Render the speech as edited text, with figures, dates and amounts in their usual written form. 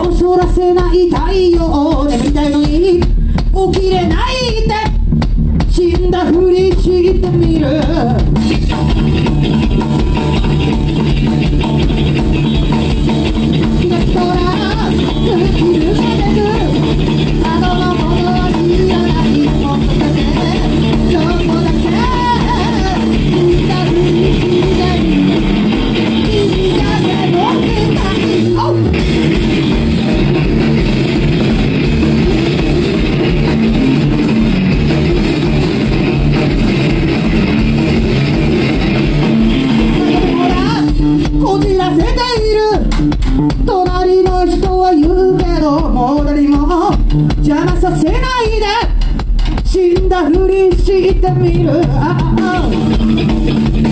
をそらせない太陽眠りたいのに起きれないで死んだふりしてみる気がつかなく切るめてくあのものは知らないもっとだけどこだけ死んだふりしてみる君だけの世界こじらせている隣の人は言うけどもう誰も邪魔させないで死んだふりしてみる